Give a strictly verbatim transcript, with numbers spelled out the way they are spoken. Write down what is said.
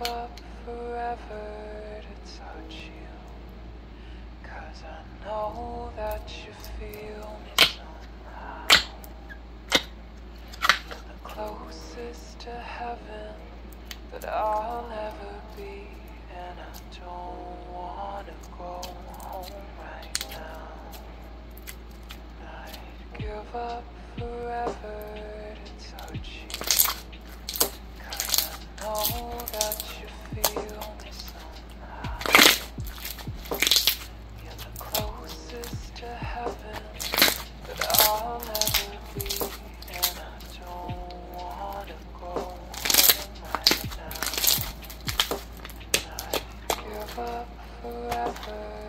up forever to touch you, 'cause I know that you feel me somehow. You're the closest to heaven that I'll ever be, and I don't wanna go home right now. I'd give up forever to touch you, 'cause I know that you feel me somehow. You're the closest to heaven that I'll ever be, and I don't wanna go home right now. I'd give up forever